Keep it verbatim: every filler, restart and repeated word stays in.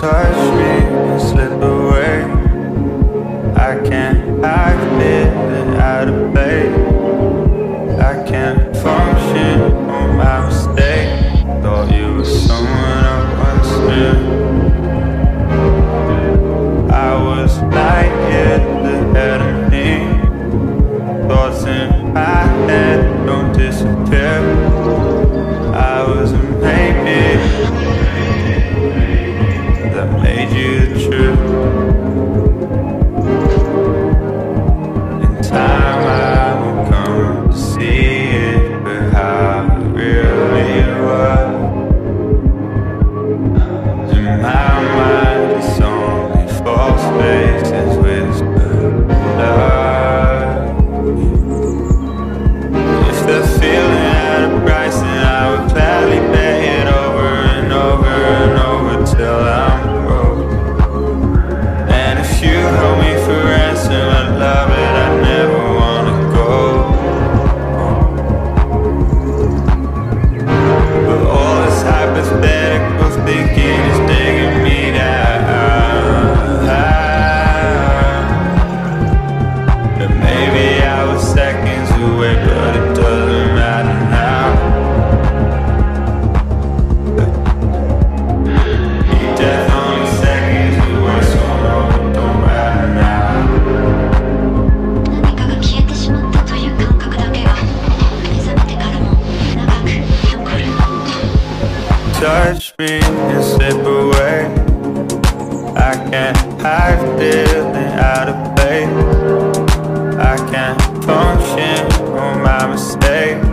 touch me and slip away. I can't hide feeling out of place. I can't function on my mistake. Thought you were someone I once knew. I was light years ahead of me. Thoughts in my head don't disappear. I was a maybe that made you the truth. In time I will come to see it for how it really was. In my mind it's only false faces whispered love. If they're feeling at a price, then I would gladly pay it over and over and over till I'm broke. And if you hold me for ransom, I'd love it, I'd never wanna go. But all this hypothetical thinking is digging me down. And maybe I was seconds away, but it doesn't matter now. You're death only seconds away, so no, it don't matter now. 何かが消えてしまったという感覚だけが目覚めてからも長く残る。 Touch me and slip away. I can't hide feeling out of place. I can't function on my mistake.